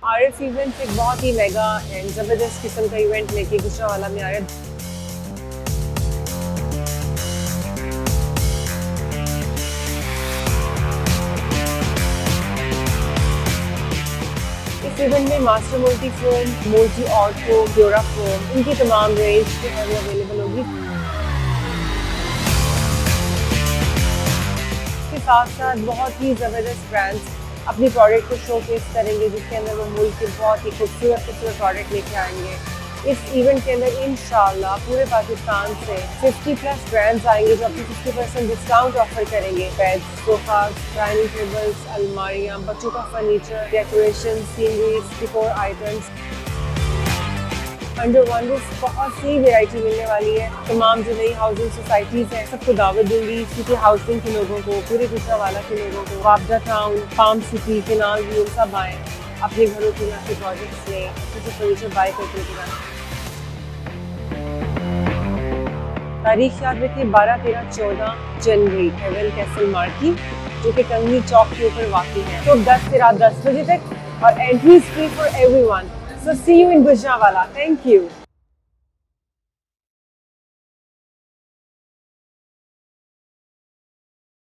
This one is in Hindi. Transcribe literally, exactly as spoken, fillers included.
आरएफ इवेंट एक बहुत ही मेगा एंड जबरदस्त किस्म का इवेंट लेके गुजरांवाला में आया। इस इवेंट में master Molty foam, Molty Ortho, Dura foam, इनकी तमाम रेंज जो है वो अवेलेबल होगी। इसके साथ साथ बहुत ही ज़बरदस्त ब्रांड्स अपनी प्रोडक्ट को शोकेस करेंगे, जिसके अंदर वो मुल्क के बहुत ही खूबसूरत खूबसूरत प्रोडक्ट लेके आएंगे। इस इवेंट के अंदर इंशाल्लाह पूरे पाकिस्तान से पचास प्लस ब्रांड्स आएंगे जो अपनी पचास परसेंट डिस्काउंट ऑफर करेंगे। बेड्स, सोफाज, डाइनिंग टेबल्स, अलमारियाँ, बच्चों का furniture, decoration, sceneries, decor items, under one roof बहुत सी वैरायटी मिलने वाली है। तमाम जो नई हाउसिंग सोसाइटीज़ हैं सबको दावत दूंगी, सिटी हाउसिंग के लोगों को, पूरे गुजरांवाला के लोगों को, वापडा town, farm city, canal view, सब आए अपने घरों के यहाँ के प्रोजेक्ट्स लें, अच्छे से फर्नीचर बाय करके जाएं। तारीख याद रखिए बारह तेरह चौदह जनवरी हेवन कैसल मार्की, जो कि कंगनी चौक के ऊपर वाक़ई है। तो दस से रात दस बजे तक और entry free for everyone. So see you in Gujranwala. Thank you.